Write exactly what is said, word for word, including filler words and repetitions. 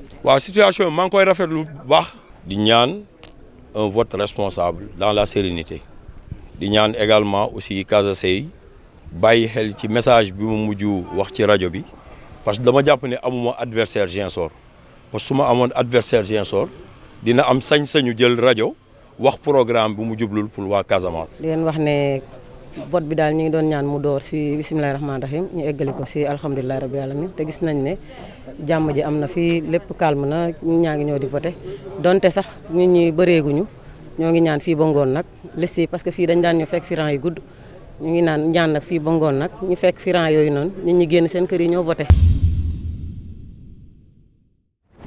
waaw situation maa ngi koy rafetlu bu baax. di ñaan un vote responsable dans la sérénité di ñaan également aussi Casa Sey bàyyi xel ci message bi mu mujj wax ci rajo bi parce que dama jàpp ne amuma adversaire Ziguinchor parce que su ma amoon adversaire Ziguinchor dina am sañ-sañu jël rajo wax programme bi mu jublul pour waa Casamance. di leen wax ne vote bi daal ñu ngi doon ñaan mu door si bisimilah rahmaani rahim ñu eggali ko si alhamdulilah rabbi alamin te gis nañ ne jàmm ji am na fii lépp calme na ñun ñaa ngi ñëw di voté donte sax nit ñi bëreeguñu ñoo ngi ñaan fii ba ngoon nag liste yi parce que fii dañ daan ñu fekk fi rang yu gudd ñu ngi naan ñaan nag fii ba ngoon nag ñu fekk fi rang yooyu noonu nit ñi génn seen kër yi ñoo voté.